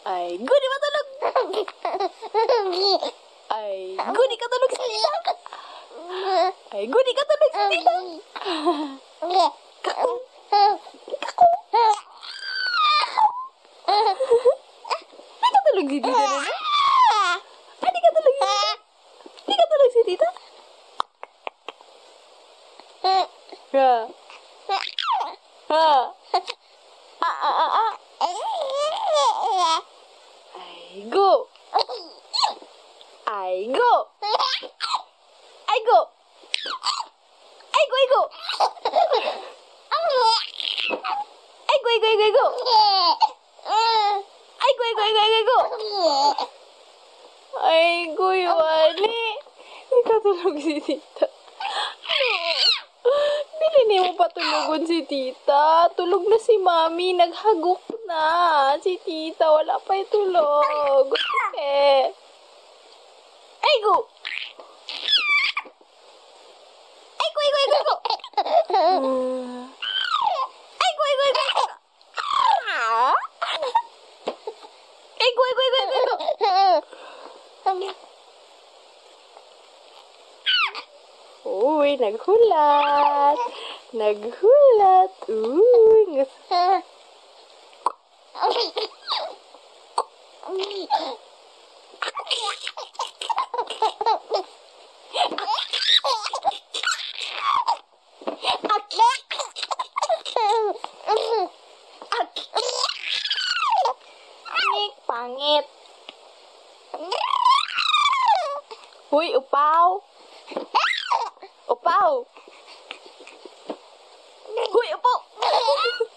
Ay, gudi matulog! Ay, gudi katulog si tita! Ay, gudi katulog si tita! Kako! Kako! Di katulog si tita na? Ay, di katulog si tita? Di katulog si tita? Ha? Ha? Ay, go! Ay, go! Ay, go! Ay, go, ay, go! Ay, go, ay, go, ay, go, ay, go! Ay, go, ay, go, ay, go, ay, go! Ay, go, Iwani! Hindi katulog si tita. Dili mo patulugon si tita. Tulog na si mami. Naghagok na. Si tita, wala pa itulog. Okay. Ay, go! Ay, go, ay, go, ay, go, ay, go! Ay, go, ay, go, ay, go, ay, go! Ay, go, ay, go, ay, go, ay, go! Uy, naghulat. Naghulat. Uy. Pangit. Uy, upaw. Upaw. Uy, upaw.